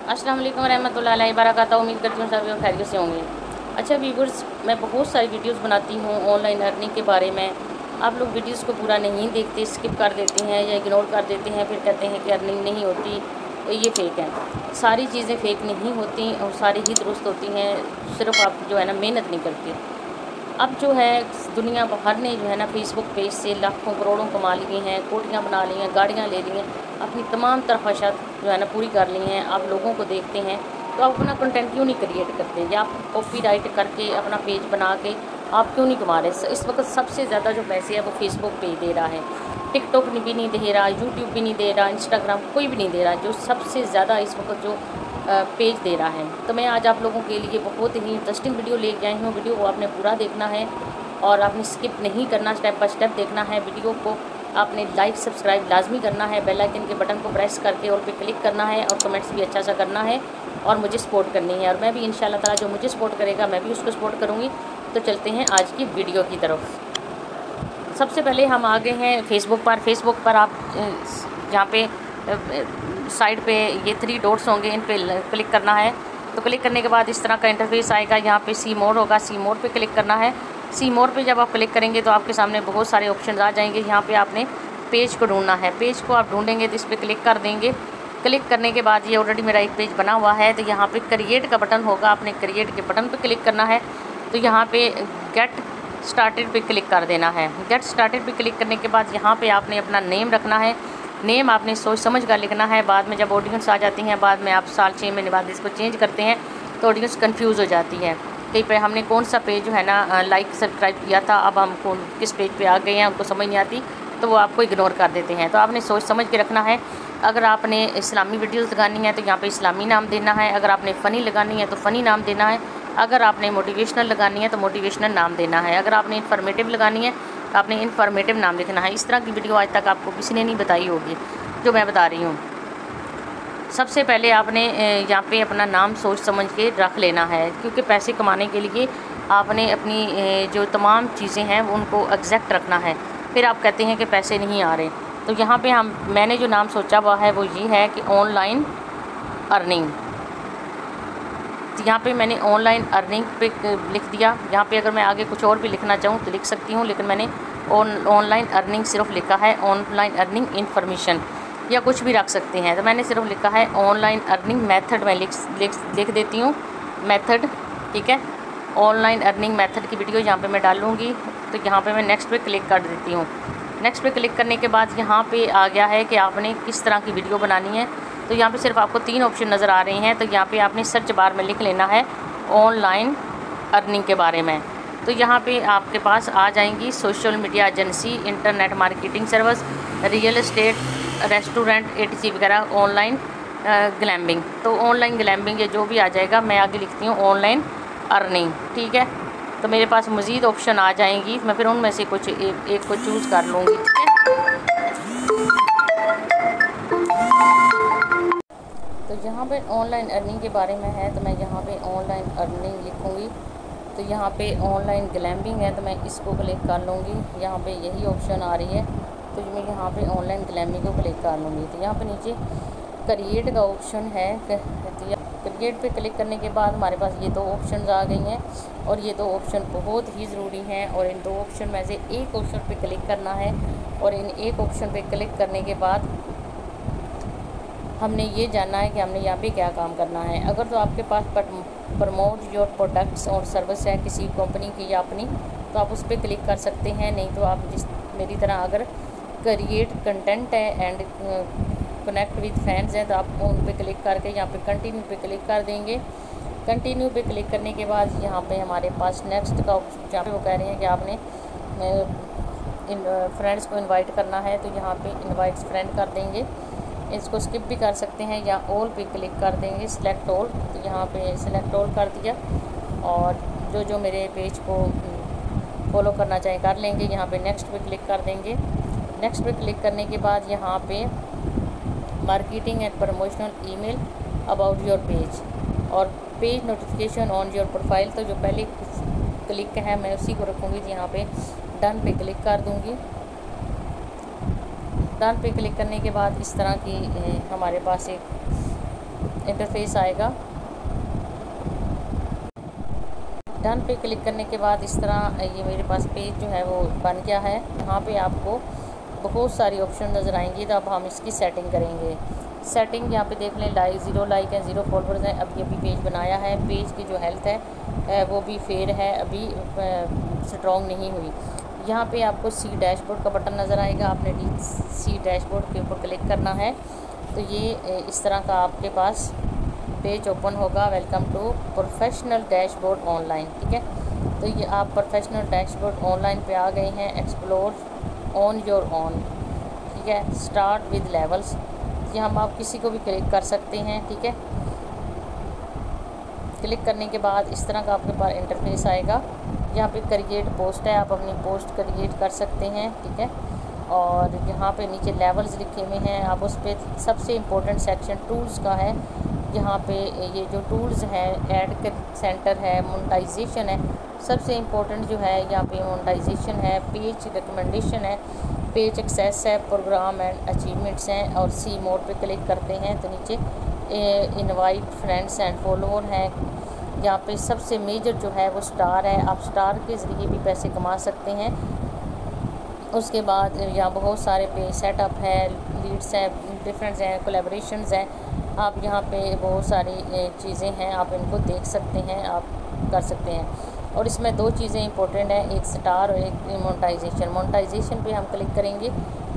अस्सलाम वालेकुम रहमतुल्लाहि व बरकातहू। उम्मीद करती हूँ सभी लोग खैरियत से होंगे। अच्छा व्यूअर्स, मैं बहुत सारी वीडियोस बनाती हूँ ऑनलाइन अर्निंग के बारे में। आप लोग वीडियोस को पूरा नहीं देखते, स्किप कर देते हैं या इग्नोर कर देते हैं, फिर कहते हैं कि अर्निंग नहीं होती, ये फ़ेक है। सारी चीज़ें फ़ेक नहीं होती और सारी ही दुरुस्त होती हैं, सिर्फ आप जो है ना मेहनत नहीं करते। अब जो है दुनिया भर ने जो है ना फेसबुक पेज से लाखों करोड़ों कमा लिए हैं, कोटियाँ बना ली हैं, गाड़ियाँ ले ली हैं, अपनी तमाम तरख्वाशात जो है ना पूरी कर ली हैं। आप लोगों को देखते हैं तो आप अपना कंटेंट क्यों नहीं क्रिएट करते, या आप कॉपीराइट करके अपना पेज बना के आप क्यों नहीं कमा रहे। इस वक्त सबसे ज़्यादा जो पैसे है वो फेसबुक पे दे रहा है, टिकटॉक भी नहीं दे रहा, यूट्यूब भी नहीं दे रहा, इंस्टाग्राम कोई भी नहीं दे रहा। जो सबसे ज़्यादा इस वक्त जो पेज दे रहा है। तो मैं आज आप लोगों के लिए बहुत ही इंटरेस्टिंग वीडियो लेके आई हूँ। वीडियो को आपने पूरा देखना है और आपने स्किप नहीं करना, स्टेप बाय स्टेप देखना है। वीडियो को आपने लाइक सब्सक्राइब लाजमी करना है, बेल आइकन के बटन को प्रेस करके और पे क्लिक करना है और कमेंट्स भी अच्छा सा करना है और मुझे सपोर्ट करनी है। और मैं भी इंशाल्लाह ताला जो मुझे सपोर्ट करेगा मैं भी उसको सपोर्ट करूँगी। तो चलते हैं आज की वीडियो की तरफ। सबसे पहले हम आ गए हैं फेसबुक पर। फेसबुक पर आप जहाँ पे साइड पे ये 3 डॉट्स होंगे, इन पे क्लिक करना है। तो क्लिक करने के बाद इस तरह का इंटरफेस आएगा। यहाँ पे सी मोर होगा, सी मोर पे क्लिक करना है। सी मोर पे जब आप क्लिक करेंगे तो आपके सामने बहुत सारे ऑप्शन आ जाएंगे। यहाँ पे आपने पेज को ढूंढना है। पेज को आप ढूंढेंगे तो इस पर क्लिक कर देंगे। क्लिक करने के बाद ये ऑलरेडी मेरा एक पेज बना हुआ है, तो यहाँ पे क्रिएट का बटन होगा, आपने क्रिएट के बटन पे क्लिक करना है। तो यहाँ पे गेट स्टार्टेड पे क्लिक कर देना है। गेट स्टार्टेड पे क्लिक करने के बाद यहाँ पे आपने अपना नेम रखना है। नेम आपने सोच समझ कर लिखना है। बाद में जब ऑडियंस आ जाती हैं, बाद में आप साल 6 महीने बाद इसको चेंज करते हैं तो ऑडियंस कंफ्यूज हो जाती है कहीं पे हमने कौन सा पेज जो है ना लाइक सब्सक्राइब किया था, अब हम किस पेज पे आ गए हैं, उनको समझ नहीं आती तो वो आपको इग्नोर कर देते हैं। तो आपने सोच समझ के रखना है। अगर आपने इस्लामी वीडियोज़ लगानी है तो यहाँ पर इस्लामी नाम देना है। अगर आपने फ़नी लगानी है तो फ़नी नाम देना है। अगर आपने मोटिवेशनल लगानी है तो मोटिवेशनल नाम देना है। अगर आपने इन्फॉर्मेटिव लगानी है तो आपने इन्फॉर्मेटिव नाम लिखना है। इस तरह की वीडियो आज तक आपको किसी ने नहीं बताई होगी जो मैं बता रही हूँ। सबसे पहले आपने यहाँ पे अपना नाम सोच समझ के रख लेना है, क्योंकि पैसे कमाने के लिए आपने अपनी जो तमाम चीज़ें हैं उनको एग्जैक्ट रखना है। फिर आप कहते हैं कि पैसे नहीं आ रहे। तो यहाँ पे मैंने जो नाम सोचा हुआ है वो ये है कि ऑनलाइन अर्निंग। यहाँ पे मैंने ऑनलाइन अर्निंग पे लिख दिया। यहाँ पे अगर मैं आगे कुछ और भी लिखना चाहूँ तो लिख सकती हूँ, लेकिन मैंने ऑनलाइन अर्निंग सिर्फ लिखा है। ऑनलाइन अर्निंग इन्फॉर्मेशन या कुछ भी रख सकते हैं, तो मैंने सिर्फ लिखा है ऑनलाइन अर्निंग मेथड। मैं लिख देती हूँ मेथड, ठीक है। ऑनलाइन अर्निंग मेथड की वीडियो यहाँ पे मैं डालूँगी। तो यहाँ पे मैं नेक्स्ट पे क्लिक कर देती हूँ। नेक्स्ट पे क्लिक करने के बाद यहाँ पे आ गया है कि आपने किस तरह की वीडियो बनानी है। तो यहाँ पे सिर्फ आपको 3 ऑप्शन नज़र आ रहे हैं। तो यहाँ पे आपने सर्च बार में लिख लेना है ऑनलाइन अर्निंग के बारे में। तो यहाँ पे आपके पास आ जाएंगी social media agency, internet marketing service, real estate, restaurant, etc वगैरह, ऑनलाइन ग्लैम्बिंग। तो ऑनलाइन ग्लैम्बिंग ये जो भी आ जाएगा मैं आगे लिखती हूँ ऑनलाइन अर्निंग, ठीक है। तो मेरे पास मज़ीद ऑप्शन आ जाएंगी, मैं फिर उनमें से कुछ एक को चूज़ कर लूँगी, ठीक है। तो यहाँ पे ऑनलाइन अर्निंग के बारे में है, तो मैं यहाँ पे ऑनलाइन अर्निंग लिखूँगी। तो यहाँ पे ऑनलाइन ग्लैम्बिंग है तो मैं इसको क्लिक कर लूँगी। यहाँ पे यही ऑप्शन आ रही है तो मैं यहाँ पे ऑनलाइन ग्लैम्बिंग को क्लिक कर लूँगी। तो यहाँ पे नीचे क्रिएट का ऑप्शन है। क्रिएट पे क्लिक करने के बाद हमारे पास ये 2 ऑप्शन आ गई हैं और ये 2 ऑप्शन बहुत ही ज़रूरी हैं। और इन 2 ऑप्शन में से एक ऑप्शन पे क्लिक करना है और इन एक ऑप्शन पे क्लिक करने के बाद हमने ये जानना है कि हमने यहाँ पे क्या काम करना है। अगर तो आपके पास प्रमोट योर प्रोडक्ट्स और सर्विस है किसी कंपनी की या अपनी, तो आप उस पर क्लिक कर सकते हैं। नहीं तो आप मेरी तरह अगर क्रिएट कंटेंट है एंड कनेक्ट विद फैंस है तो आप उन पे क्लिक करके यहाँ पे कंटिन्यू पे क्लिक कर देंगे। कंटिन्यू पे क्लिक करने के बाद यहाँ पे हमारे पास नेक्स्ट का जहाँ पे वो कह रहे हैं कि आपने इन फ्रेंड्स को इनवाइट करना है, तो यहाँ पे इनवाइट फ्रेंड कर देंगे। इसको स्किप भी कर सकते हैं या ऑल पे क्लिक कर देंगे, सिलेक्ट ऑल। तो यहाँ पे सिलेक्ट ऑल कर दिया और जो मेरे पेज को फॉलो करना चाहें कर लेंगे। यहाँ पे नेक्स्ट पे क्लिक कर देंगे। नेक्स्ट पे क्लिक करने के बाद यहाँ पे marketing and promotional email about your page और page notification on your profile. तो जो पहले क्लिक है मैं उसी को रखूँगी। तो यहाँ पे डन पे क्लिक कर दूँगी। डन पे क्लिक करने के बाद इस तरह की हमारे पास एक इंटरफेस आएगा। डन पे क्लिक करने के बाद इस तरह ये मेरे पास पेज जो है वो बन गया है। यहाँ पे आपको बहुत सारी ऑप्शन नज़र आएंगी, तो अब हम इसकी सेटिंग करेंगे। सेटिंग यहाँ पे देख लें, 0 लाइक है, 0 फॉलोअर्स हैं। अभी अभी पेज बनाया है, पेज की जो हेल्थ है वो भी फेयर है, अभी स्ट्रॉन्ग नहीं हुई। यहाँ पे आपको सी डैशबोर्ड का बटन नज़र आएगा, आपने सी डैशबोर्ड के ऊपर क्लिक करना है। तो ये इस तरह का आपके पास पेज ओपन होगा, welcome to professional dashboard online. ठीक है, तो ये आप प्रोफेशनल डैशबोर्ड ऑनलाइन पे आ गए हैं। एक्सप्लोर ऑन योर ओन, ठीक है। स्टार्ट विद लेवल्स, ये हम आप किसी को भी क्लिक कर सकते हैं। ठीक है, क्लिक करने के बाद इस तरह का आपके पास इंटरफेस आएगा। यहाँ पे क्रिएट पोस्ट है, आप अपनी पोस्ट क्रिएट कर सकते हैं। ठीक है, और यहाँ पे नीचे लेवल्स लिखे हुए हैं, आप उस पर सबसे इम्पोर्टेंट सेक्शन टूल्स का है। यहाँ पे ये जो टूल्स हैं, ऐड सेंटर है, मोनेटाइजेशन है, सबसे इम्पोर्टेंट जो है यहाँ पे मोनेटाइजेशन है, पेज रिकमेंडेशन है, पेज एक्सेस है, प्रोग्राम एंड अचीवमेंट्स हैं। और सी मोड पे क्लिक करते हैं तो नीचे इनवाइट फ्रेंड्स एंड फॉलोअर हैं। यहाँ पे सबसे मेजर जो है वो स्टार है, आप स्टार के ज़रिए भी पैसे कमा सकते हैं। उसके बाद यहाँ बहुत सारे पे सेटअप है, लीड्स हैं, डिफरेंस हैं, कोलैबोरेशंस हैं। आप यहाँ पे बहुत सारी चीज़ें हैं, आप इनको देख सकते हैं, आप कर सकते हैं। और इसमें दो चीज़ें इंपॉर्टेंट हैं, एक स्टार और एक मोनेटाइजेशन। मोनेटाइजेशन पे हम क्लिक करेंगे।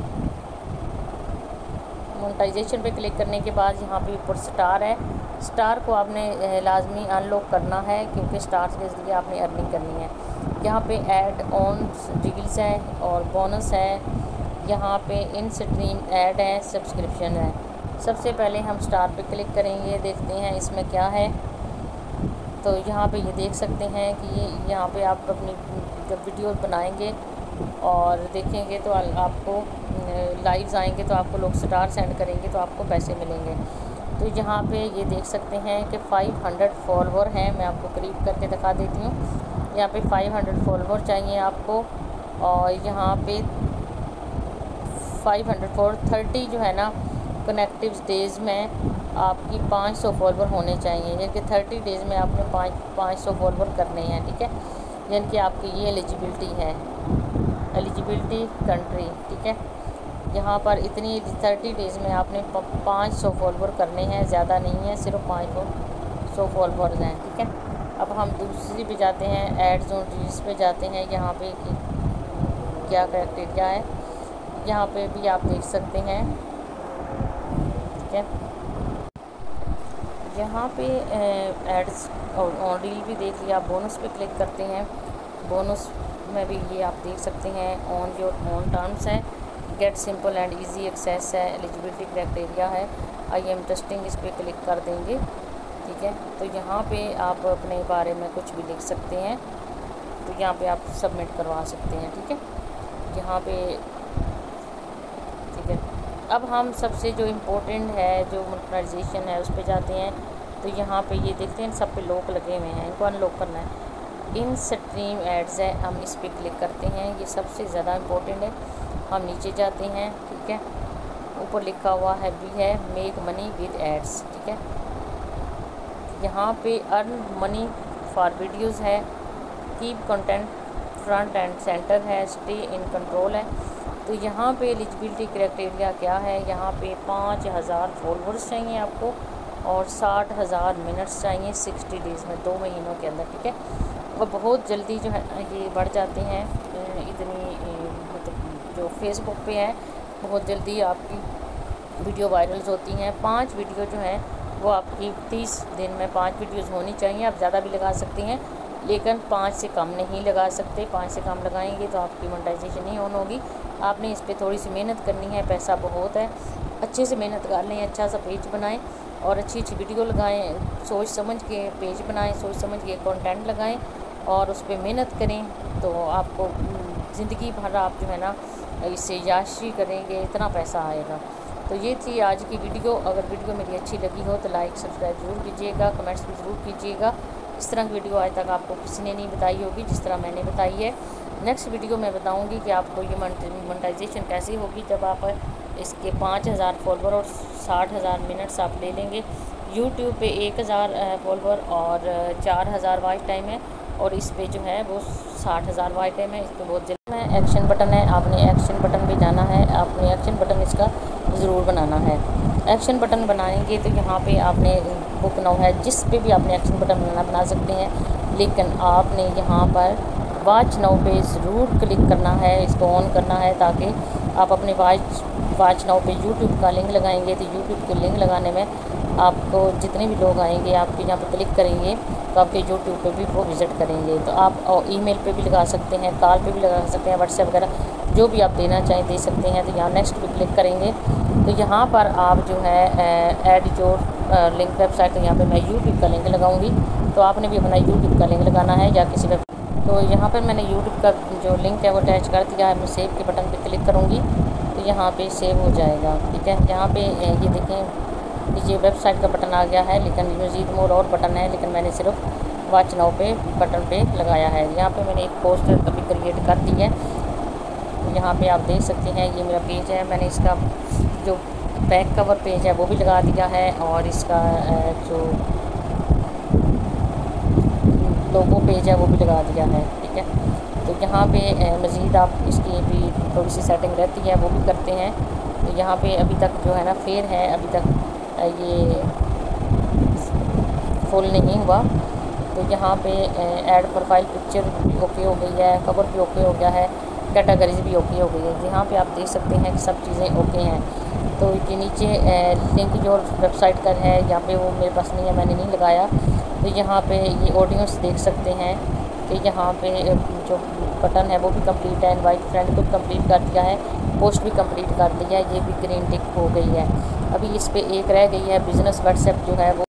मोनेटाइजेशन पे क्लिक करने के बाद यहाँ पे ऊपर स्टार है, स्टार को आपने लाजमी अनलॉक करना है, क्योंकि स्टार के ज़रिए आपने अर्निंग करनी है। यहाँ पे ऐड ऑन डील्स है और बोनस है, यहाँ पे इन स्ट्रीम ऐड है, सब्सक्रिप्शन है। सबसे पहले हम स्टार पे क्लिक करेंगे, देखते हैं इसमें क्या है। तो यहाँ पे ये देख सकते हैं कि ये यहाँ पे आप अपनी जब वीडियो बनाएंगे और देखेंगे तो आपको लाइव्स आएंगे, तो आपको लोग स्टार सेंड करेंगे तो आपको पैसे मिलेंगे। तो यहाँ पे ये देख सकते हैं कि 500 फॉलोअर हैं, मैं आपको करीब करके दिखा देती हूँ। यहाँ पे 500 फॉलोअर चाहिए आपको, और यहाँ पे 530 जो है ना कनेक्टिव डेज़ में आपकी 500 फॉलोअर होने चाहिए, यानी कि 30 डेज़ में आपने 500 फॉलोअर करने हैं। ठीक है, यानी कि आपकी ये एलिजिबिलिटी है, एलिजिबिलिटी कंट्री। ठीक है, यहाँ पर इतनी 30 डेज़ में आपने 500 फॉलोअर करने हैं, ज़्यादा नहीं है, सिर्फ 500 फॉलोअर्स हैं। ठीक है, अब हम दूसरी पे जाते हैं, एड्स ऑन रील्स पे जाते हैं। यहाँ पे क्या क्राइटेरिया है, यहाँ पे भी आप देख सकते हैं। ठीक है, यहाँ पे एड्स ऑन रील भी देख लिया। बोनस पे क्लिक करते हैं, बोनस में भी ये आप देख सकते हैं, ऑन योर ओन टर्म्स है, get simple and easy access है, एलिजिबिलिटी क्राइटेरिया है, आई एम टेस्टिंग, इस पर क्लिक कर देंगे। ठीक है, तो यहाँ पे आप अपने बारे में कुछ भी लिख सकते हैं, तो यहाँ पे आप सबमिट करवा सकते हैं। ठीक है, यहाँ पे ठीक है। अब हम सबसे जो इम्पोर्टेंट है, जो मोनेटाइजेशन है, उस पर जाते हैं। तो यहाँ पे ये देखते हैं सब पे लॉक लगे हुए हैं, इनको अनलॉक करना है। इन स्ट्रीम एड्स है, हम इस पर क्लिक करते हैं, ये सबसे ज़्यादा इम्पोर्टेंट है। हम नीचे जाते हैं। ठीक है, ऊपर लिखा हुआ है भी है मेक मनी विद एड्स। ठीक है, यहाँ पे अर्न मनी फॉर वीडियोज़ है, keep content front and centre है, स्टे इन कंट्रोल है। तो यहाँ पे एलिजिबिलिटी क्राइटेरिया क्या है, यहाँ पे 5000 फॉलोअर्स चाहिए आपको और 60,000 मिनट्स चाहिए 60 डेज़ में, 2 महीनों के अंदर। ठीक है, वो बहुत जल्दी जो है ये बढ़ जाते हैं, इतनी मतलब जो फेसबुक पे है बहुत जल्दी आपकी वीडियो वायरल्स होती हैं। 5 वीडियो जो हैं वो आपकी 30 दिन में 5 वीडियोज़ होनी चाहिए। आप ज़्यादा भी लगा सकते हैं, लेकिन 5 से कम नहीं लगा सकते। 5 से कम लगाएंगे तो आपकी मोनेटाइजेशन नहीं ऑन होगी। आपने इस पर थोड़ी सी मेहनत करनी है, पैसा बहुत है, अच्छे से मेहनत कर लें, अच्छा सा पेज बनाएं और अच्छी अच्छी वीडियो लगाएं, सोच समझ के पेज बनाएं, सोच समझ के कंटेंट लगाएं और उस पर मेहनत करें, तो आपको ज़िंदगी भर आप जो है ना इससे याशी करेंगे, इतना पैसा आएगा। तो ये थी आज की वीडियो। अगर वीडियो मेरी अच्छी लगी हो तो लाइक सब्सक्राइब ज़रूर कीजिएगा, कमेंट्स भी ज़रूर कीजिएगा। इस तरह की वीडियो आज तक आपको किसी ने नहीं बताई होगी जिस तरह मैंने बताई है। नेक्स्ट वीडियो में बताऊंगी कि आपको ये मोनेटाइजेशन कैसी होगी जब आप इसके 5000 फॉलोअर और 60,000 मिनट्स आप ले लेंगे, यूट्यूब पे 1000 फॉलोवर और 4000 वॉच टाइम है, और इस पे जो है वो 60,000 वॉच टाइम है। इस पर बहुत जल्द में एक्शन बटन है, आपने एक्शन बटन पे जाना है, आपने एक्शन बटन इसका ज़रूर बनाना है। एक्शन बटन बनाएंगे तो यहाँ पे आपने बुक नाउ है, जिस पे भी आपने एक्शन बटन बना सकते हैं, लेकिन आपने यहाँ पर वॉच नाउ पे ज़रूर क्लिक करना है, इसको ऑन करना है, ताकि आप अपने वॉच नाउ पे यूट्यूब का लिंक लगाएंगे तो यूट्यूब के लिंक लगाने में आपको जितने भी लोग आएंगे आपके यहाँ पे क्लिक करेंगे तो आपके यूट्यूब पे भी वो विज़िट करेंगे। तो आप ईमेल पे भी लगा सकते हैं, कॉल पे भी लगा सकते हैं, व्हाट्सएप वगैरह जो भी आप देना चाहें दे सकते हैं। तो यहाँ नेक्स्ट पे क्लिक करेंगे तो यहाँ पर आप जो है ऐड योर लिंक वेबसाइट, तो यहाँ पे मैं यूट्यूब का लिंक लगाऊंगी। तो आपने भी अपना यूट्यूब का लिंक लगाना है या किसी वेब, तो यहाँ पर मैंने यूट्यूब का जो लिंक है वो अटैच कर दिया है। मैं सेव के बटन पे क्लिक करूँगी तो यहाँ पे सेव हो जाएगा। ठीक है, यहाँ पे ये देखें ये वेबसाइट का बटन आ गया है, लेकिन मज़ीद मोर और बटन है, लेकिन मैंने सिर्फ वॉच नाउ पे बटन पे लगाया है। यहाँ पे मैंने एक पोस्टर अभी क्रिएट कर दी है, यहाँ पे आप देख सकते हैं ये मेरा पेज है। मैंने इसका जो बैक कवर पेज है वो भी लगा दिया है, और इसका जो लोगो पेज है वो भी लगा दिया है। ठीक है, तो यहाँ पे मज़ीद आप इसकी भी थोड़ी सी सेटिंग रहती है वो भी करते हैं। तो यहाँ पे अभी तक जो है ना फेयर है, अभी तक ये फुल नहीं हुआ। तो यहाँ पे ऐड प्रोफाइल पिक्चर भी ओके हो गई है, कवर भी ओके हो गया है, कैटेगरीज भी ओके हो गई है। यहाँ पे आप देख सकते हैं कि सब चीज़ें ओके हैं। तो ये नीचे लिंक जो वेबसाइट का है, यहाँ पे वो मेरे पास नहीं है, मैंने नहीं लगाया। तो यहाँ पे ये ऑडियंस देख सकते हैं कि यहाँ पे जो बटन है वो भी कंप्लीट है, इनवाइट फ्रेंड को कंप्लीट कर दिया है, पोस्ट भी कंप्लीट कर दिया है, ये भी ग्रीन टिक हो गई है। अभी इस पे एक रह गई है बिज़नेस व्हाट्सएप जो है वो